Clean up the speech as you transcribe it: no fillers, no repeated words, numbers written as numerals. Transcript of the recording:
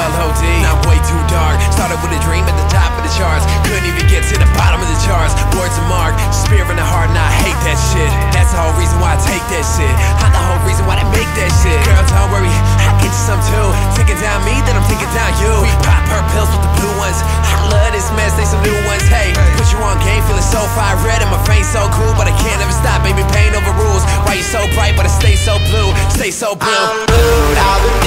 OD. I'm way too dark. Started with a dream at the top of the charts. Couldn't even get to the bottom of the charts. Words of Mark, spear in the heart, and I hate that shit. That's the whole reason why I take that shit. I'm the whole reason why they make that shit. Girl, don't worry, I get you some too. Taking down me, then I'm taking down you. We pop her pills with the blue ones. I love this mess, they some new ones. Hey, put you on game, feeling so fire red, and my face so cool, but I can't ever stop, baby. Pain over rules. Why you so bright, but I stay so blue? Stay so blue.